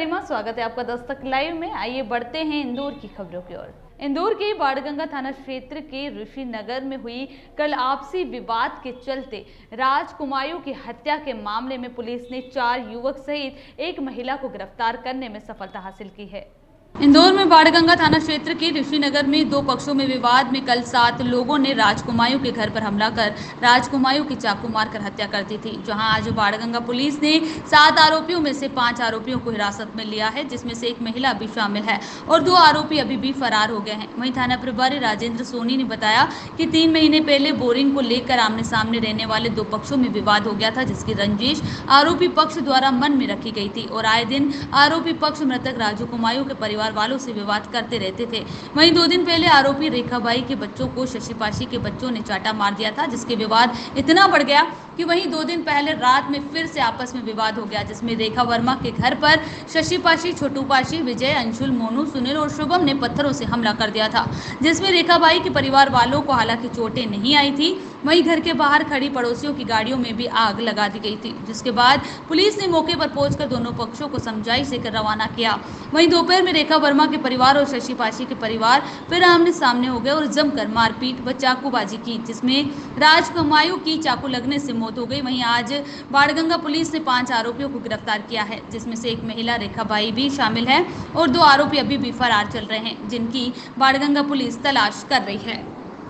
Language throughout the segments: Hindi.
गरिमा, स्वागत है आपका दस्तक लाइव में। आइए बढ़ते हैं इंदौर की खबरों की ओर। इंदौर के बाणगंगा थाना क्षेत्र के ऋषि नगर में हुई कल आपसी विवाद के चलते राजकुमायों की हत्या के मामले में पुलिस ने 4 युवक सहित एक महिला को गिरफ्तार करने में सफलता हासिल की है। इंदौर में बाणगंगा थाना क्षेत्र के ऋषि नगर में 2 पक्षों में विवाद में कल 7 लोगों ने राजकुमायों के घर पर हमला कर राजकुमायों की चाकू मारकर हत्या कर दी थी। जहां आज बाणगंगा पुलिस ने 7 आरोपियों में से 5 आरोपियों को हिरासत में लिया है, जिसमें से एक महिला भी शामिल है और 2 आरोपी अभी भी फरार हो गए हैं। वहीं थाना प्रभारी राजेंद्र सोनी ने बताया कि 3 महीने पहले बोरिंग को लेकर आमने सामने रहने वाले 2 पक्षों में विवाद हो गया था, जिसकी रंजिश आरोपी पक्ष द्वारा मन में रखी गई थी और आए दिन आरोपी पक्ष मृतक राजकुमायों के परिवार वालों से विवाद करते रहते थे। वहीं 2 दिन पहले आरोपी रेखाबाई के बच्चों को शशि पाशी के बच्चों ने चाटा मार दिया था, जिसके विवाद इतना बढ़ गया कि वहीं 2 दिन पहले रात में फिर से आपस में विवाद हो गया, जिसमें रेखा वर्मा के घर पर शशि पाशी, छोटू पाशी, विजय, अंशुल, मोनू, सुनील और शुभम ने पत्थरों से हमला कर दिया था, जिसमें रेखाबाई के परिवार वालों को हालांकि चोटें नहीं आई थी। वहीं घर के बाहर खड़ी पड़ोसियों की गाड़ियों में भी आग लगा दी गई थी, जिसके बाद पुलिस ने मौके पर पहुंचकर दोनों पक्षों को समझाइश देकर रवाना किया। वहीं दोपहर में रेखा वर्मा के परिवार और शशि पाशी के परिवार फिर आमने सामने हो गए और जमकर मारपीट व चाकूबाजी की, जिसमें राजकुमायों की चाकू लगने से मौत हो गई। वहीं आज बाणगंगा पुलिस ने 5 आरोपियों को गिरफ्तार किया है, जिसमें से एक महिला रेखाबाई भी शामिल है और 2 आरोपी अभी भी फरार चल रहे हैं, जिनकी बाणगंगा पुलिस तलाश कर रही है।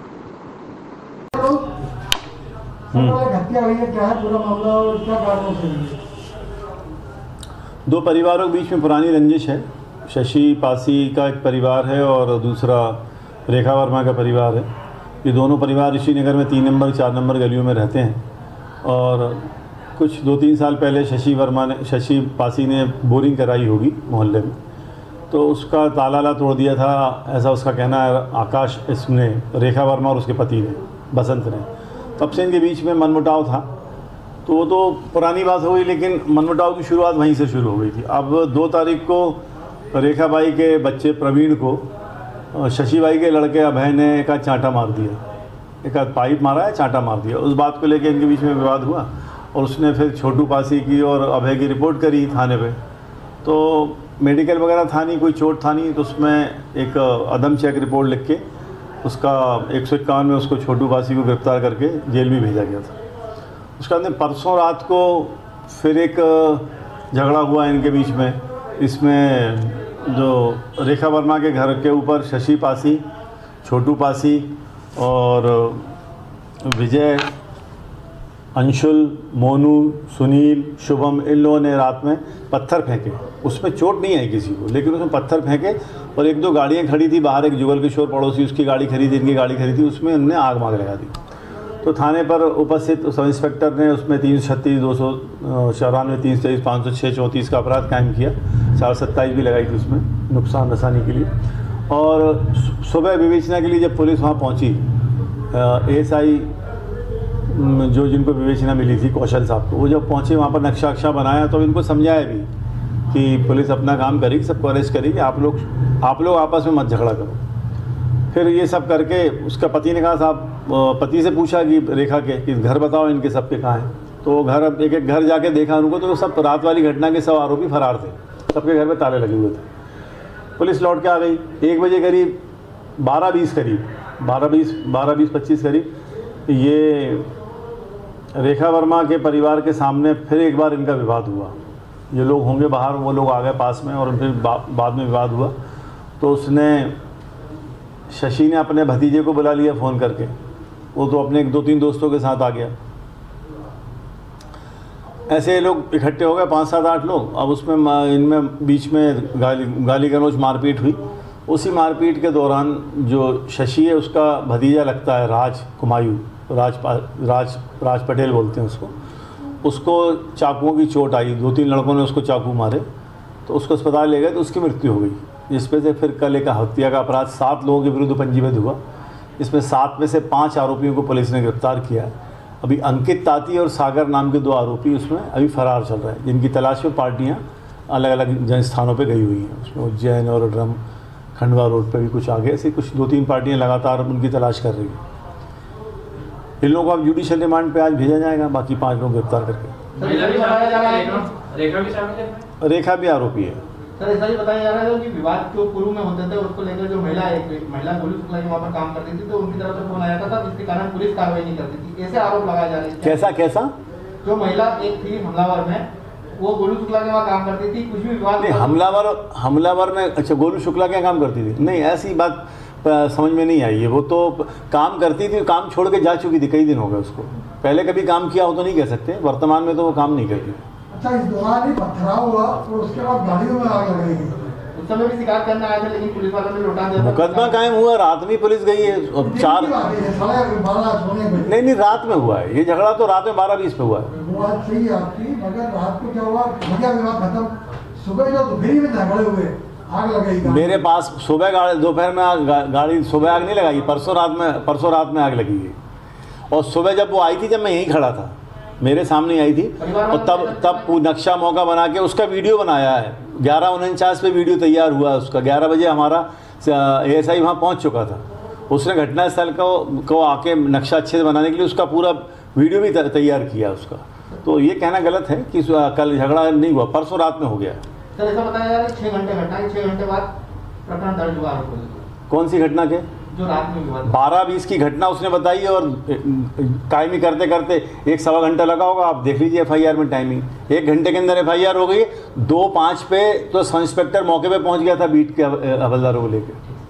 हत्या हुई है, क्या है पूरा मामला और क्या कारणों से? 2 परिवारों के बीच में पुरानी रंजिश है। शशि पासी का एक परिवार है और दूसरा रेखा वर्मा का परिवार है। ये दोनों परिवार ऋषि नगर में 3 नंबर 4 नंबर गलियों में रहते हैं और कुछ 2-3 साल पहले शशि पासी ने बोरिंग कराई होगी मोहल्ले में, तो उसका ताला तोड़ दिया था, ऐसा उसका कहना है। आकाश इसने रेखा वर्मा और उसके पति ने, बसंत ने, तब से इनके बीच में मनमुटाव था। तो वो तो पुरानी बात हो गई, लेकिन मनमुटाव की शुरुआत वहीं से शुरू हो गई थी। अब 2 तारीख को रेखाबाई के बच्चे प्रवीण को शशिबाई के लड़के अभय ने एक चांटा मार दिया, एक पाइप मारा है, चांटा मार दिया। उस बात को लेकर इनके बीच में विवाद हुआ और उसने फिर छोटू पासी की और अभय की रिपोर्ट करी थाने पे। तो मेडिकल वगैरह था नहीं, कोई चोट था नहीं, तो उसमें एक अदम चेक रिपोर्ट लिख के उसका 151 में उसको छोटू पासी को गिरफ्तार करके जेल में भेजा गया था। उसके बाद परसों रात को फिर एक झगड़ा हुआ इनके बीच में। इसमें जो रेखा वर्मा के घर के ऊपर शशि पासी, छोटू पासी और विजय, अंशुल, मोनू, सुनील, शुभम, इन लोगों ने रात में पत्थर फेंके। उसमें चोट नहीं आई किसी को, लेकिन उसमें पत्थर फेंके और 1-2 गाड़ियाँ खड़ी थी बाहर। एक जुगल किशोर पड़ोसी, उसकी गाड़ी खड़ी थी, इनकी गाड़ी खड़ी थी, उसमें उन्होंने आग लगा दी। तो थाने पर उपस्थित सब इंस्पेक्टर ने उसमें 336, 294, 323, 506, 34 का अपराध कायम किया। 427 भी लगाई थी उसमें नुकसान रसानी के लिए। और सुबह विवेचना के लिए जब पुलिस वहाँ पहुँची, एएसआई जो जिनको विवेचना मिली थी कौशल साहब को, वो जब पहुँचे वहाँ पर नक्शा बनाया, तो इनको समझाया भी कि पुलिस अपना काम करेगी, सबको अरेस्ट करेगी, आप लोग आपस में मत झगड़ा करो। फिर ये सब करके उसका पति ने कहा, साहब पति से पूछा कि रेखा के कि घर बताओ इनके सबके कहाँ हैं। तो घर एक घर जाके देखा उनको, तो सब रात वाली घटना के सब आरोपी फरार थे, सबके घर में ताले लगे हुए थे। पुलिस लौट के आ गई 1 बजे करीब, 12:20 करीब, 12:20-25 करीब, ये रेखा वर्मा के परिवार के सामने फिर एक बार इनका विवाद हुआ। ये लोग होंगे बाहर, वो लोग आ गए पास में और फिर बाद में विवाद हुआ। तो शशि ने अपने भतीजे को बुला लिया फ़ोन करके, वो तो अपने 2-3 दोस्तों के साथ आ गया। ऐसे लोग इकट्ठे हो गए 5-7-8 लोग। अब उसमें इनमें बीच में गाली गलौज मारपीट हुई। उसी मारपीट के दौरान जो शशि है, उसका भतीजा लगता है राजकुमायू, राज पटेल बोलते हैं उसको चाकुओं की चोट आई। 2-3 लड़कों ने उसको चाकू मारे, तो उसको अस्पताल ले गए, तो उसकी मृत्यु हो गई। जिस पे से फिर कल एक हत्या का अपराध 7 लोगों के विरुद्ध पंजीबद्ध हुआ। इसमें 7 में से 5 आरोपियों को पुलिस ने गिरफ्तार किया है। अभी अंकित ताती और सागर नाम के 2 आरोपी उसमें अभी फरार चल रहे हैं, जिनकी तलाश में पार्टियाँ अलग अलग स्थानों पर गई हुई हैं। उसमें उज्जैन और खंडवा रोड पर भी कुछ आगे, ऐसी कुछ 2-3 पार्टियाँ लगातार उनकी तलाश कर रही हैं। इन लोगों को अब जुडिशियल रिमांड पे आज भेजा जाएगा, बाकी 5 लोग गिरफ्तार करके। रेखा भी आरोपी है। सर ऐसा ही बताया जा रहा है कि विवाद जो पूर्व में होते थे उसको लेकर जो महिला गोलू शुक्ला वहाँ पर काम करती थी तो उनकी तरफ से फोन आया था जिसके कारण पुलिस कार्रवाई नहीं करती थी, ऐसे आरोप लगाए जा रहे हैं। कैसा जो महिला एक थी हमलावर में, वो गोलू शुक्ला के वहाँ काम करती थी, कुछ भी विवाद नहीं, हमलावर में अच्छा गोलू शुक्ला क्या काम करती थी? नहीं, ऐसी बात समझ में नहीं आई है। वो तो काम करती थी, काम छोड़ के जा चुकी थी, कई दिन हो गए उसको। पहले कभी काम किया हो तो नहीं कह सकते, वर्तमान में तो वो काम नहीं करती। अच्छा, इस दौरान ही पथराव हुआ और उसके बाद गाड़ियों में आग लगाई गई। उस समय भी शिकायत करने आए थे लेकिन पुलिस वालों ने लौटा दिया। मुकदमा कायम हुआ, रात में पुलिस गई है। 4 नहीं, रात में हुआ है ये झगड़ा, तो रात में 12:20 पे हुआ है। वो बात सही है आपकी, मगर रात को क्या हुआ, विवाद खत्म, सुबह जो दोपहरी में झगड़े हुए, आग लगाई मेरे पास। सुबह दोपहर में गाड़ी सुबह आग नहीं लगाई, परसों रात में आग लगी है। और सुबह जब वो आई थी, जब मैं यहीं खड़ा था, मेरे सामने आई थी, और तब नक्शा मौका बना के उसका वीडियो बनाया है। 11:49 पे वीडियो तैयार हुआ उसका। 11 बजे हमारा ASI वहाँ पहुँच चुका था। उसने घटनास्थल को आके नक्शा अच्छे से बनाने के लिए उसका पूरा वीडियो भी तैयार किया उसका। तो ये कहना गलत है कि कल झगड़ा नहीं हुआ, परसों रात में हो गया। सर ऐसा बताया जा रहा है 6 घंटे घटना है, 6 घंटे बाद प्रकरण दर्ज हुआ है। कौन सी घटना के? जो रात में हुआ 12:20 की घटना उसने बताई है, और कायमी करते करते 1-1.25 घंटा लगा होगा। आप देख लीजिए FIR में टाइमिंग, 1 घंटे के अंदर FIR हो गई। 2:05 पे तो सब इंस्पेक्टर मौके पे पहुंच गया था बीट के हवलदारों को लेकर।